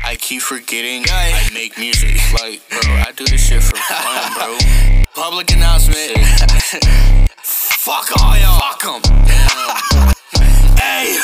I keep forgetting I make music. Like, bro, I do this shit for fun, bro. Public announcement. Fuck all y'all. Fuck them. Hey,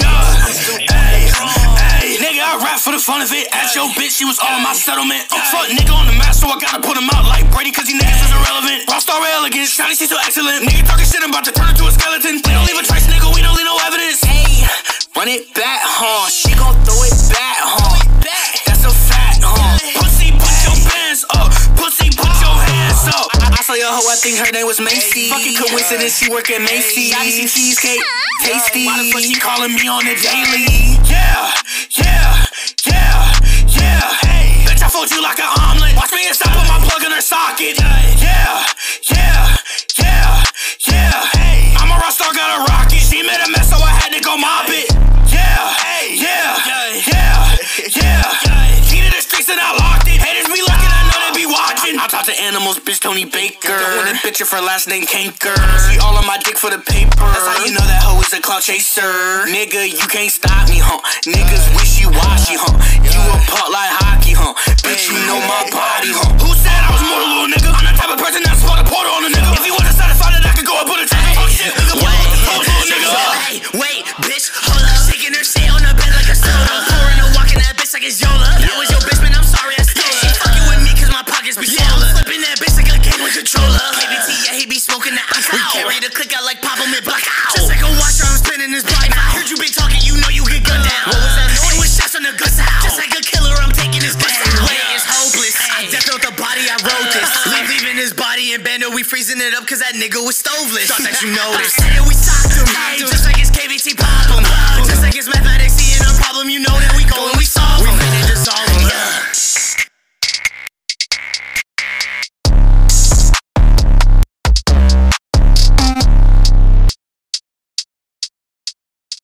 hey, nigga, I rap for the fun of it. Ask your bitch, she was all my settlement. Fuck nigga on the map, so I gotta put him out like Brady, cause these niggas is irrelevant. Rockstar elegant, shawty, she's so excellent. Nigga talking shit, I'm about to turn into a skeleton. We don't leave a trace, nigga, we don't leave no evidence. Hey, run it back, huh? She gon' throw it back, huh? That's a fact, huh? Pussy, put your pants up. Pussy, put your hands up. I saw your hoe, I think her name was Macy. Fucking coincidence, she work at Macy's. Cheesecake, tasty. Why the fuck she calling me on the daily? Yeah, yeah, yeah, yeah. Hey, bitch, I fold you like an omelet. Watch me and stop with my plug in her socket. Yeah, yeah, yeah, yeah. Hey, I'm a rockstar, got a rocket. She made a mess, so I had to go mop it. Yeah, yeah, yeah, yeah. Key to the streets and I locked it. Haters be looking, I know they be watching. I talk to animals, bitch, Tony Baker. Don't want a bitch for last name Kanker. She all on my dick for the paper. That's how you know that hoe is a clout chaser. Nigga, you can't stop me, huh? Niggas wishy-washy, huh? You a putt like hockey, huh? Bitch, you know my body, huh? Who said I was mortal, little nigga? I'm the type of person that's spawned a portal on a nigga. If you wasn't satisfied, then I could go and put a check. Fuck shit, nigga. Wait, bitch, hold up. Shaking her shit on the bed like a soda. Pouring and walking that bitch like it's Yola. That was your bitch, man, I'm sorry I stole her. She fucking with me cause my pockets be swollen. I'm flipping that bitch like a game with controller. KBT, yeah, he be smoking that ice. We carry the click out like Papa Mid Black out. Just like a washer, I'm spinning his body. I heard you been talking, you know you get gunned down. What was that noise? It was shots on the gun sound. Just like a killer, I'm taking his gun out. Wait, it's hopeless. I death out the body, I wrote this. Leaving his body in bando, we freezing it up cause that nigga was stoveless. Thought that you noticed. I said we socked him. Just like it's KBT problem. Just like it's mathematics, seeing a problem, you know that we go and we solve.